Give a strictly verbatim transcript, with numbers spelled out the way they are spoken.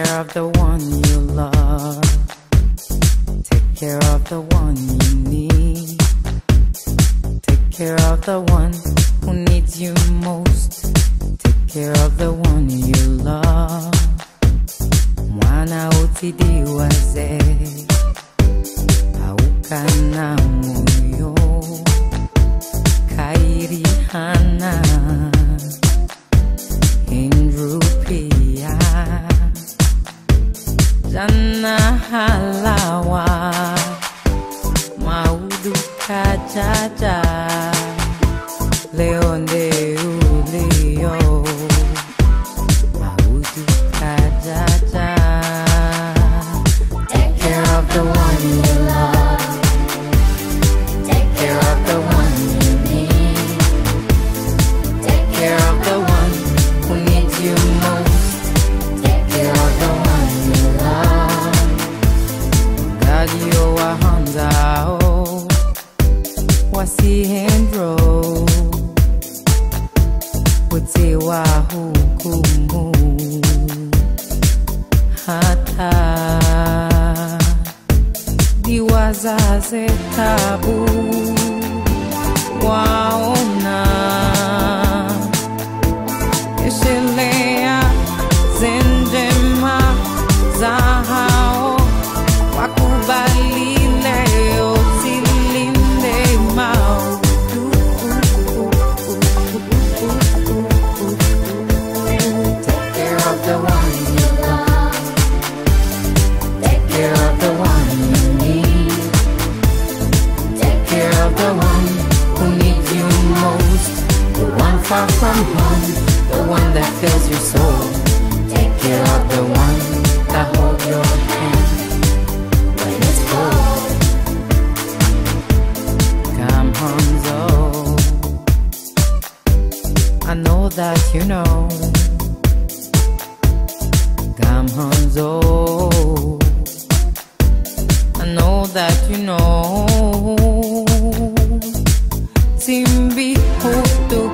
care of the one you love. Take care of the one you need. Take care of the one who needs you most. Take care of the one you love. Mwana utidiwaze aukana moyo kairi hana indrupia jana halawa maudu kajaja leonde ulio maudu kajaja. Take care of the one you love. Take care of the one you need. Take care of the one who needs you most. Take care of the one you love. Galio wa hanzao wasihendro wote wa hukumu hata diwazaze tabu waona eshelea zenjema zahao wakubali leo zilinde mao. Take care of the one you love. Take care of the one you need. Take care of the one who needs you most. The one far from home, the one that fills your soul. Take care of the one that holds your hand when it's cold. Come Hanzo, I know that you know. Come Hanzo, I know that you know. Simbi Hutu